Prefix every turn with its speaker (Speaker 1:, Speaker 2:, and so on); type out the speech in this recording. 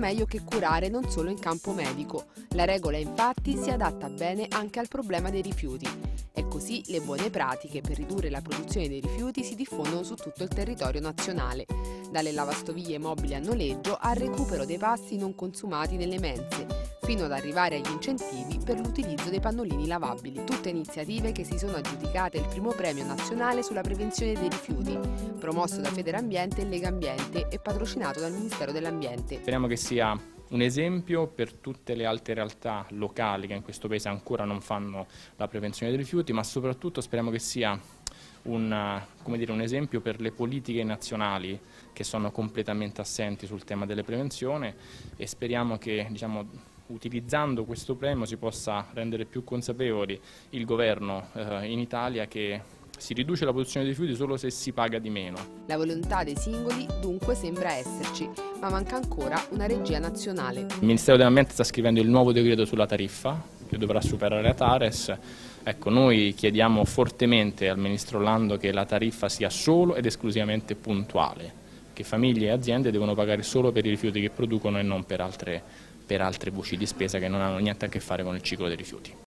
Speaker 1: meglio che curare non solo in campo medico. La regola infatti si adatta bene anche al problema dei rifiuti. E così le buone pratiche per ridurre la produzione dei rifiuti si diffondono su tutto il territorio nazionale, dalle lavastoviglie mobili a noleggio al recupero dei pasti non consumati nelle mense, fino ad arrivare agli incentivi per l'utilizzo dei pannolini lavabili. Tutte iniziative che si sono aggiudicate il primo premio nazionale sulla prevenzione dei rifiuti, promosso da Federambiente e Legambiente e patrocinato dal Ministero dell'Ambiente.
Speaker 2: Speriamo che sia un esempio per tutte le altre realtà locali che in questo paese ancora non fanno la prevenzione dei rifiuti, ma soprattutto speriamo che sia un esempio per le politiche nazionali che sono completamente assenti sul tema della prevenzione, e speriamo che utilizzando questo premio si possa rendere più consapevoli il governo in Italia che si riduce la produzione di rifiuti solo se si paga di meno.
Speaker 1: La volontà dei singoli dunque sembra esserci, ma manca ancora una regia nazionale.
Speaker 2: Il Ministero dell'Ambiente sta scrivendo il nuovo decreto sulla tariffa che dovrà superare la TARES. Ecco, noi chiediamo fortemente al Ministro Orlando che la tariffa sia solo ed esclusivamente puntuale, che famiglie e aziende devono pagare solo per i rifiuti che producono e non per altre voci di spesa che non hanno niente a che fare con il ciclo dei rifiuti.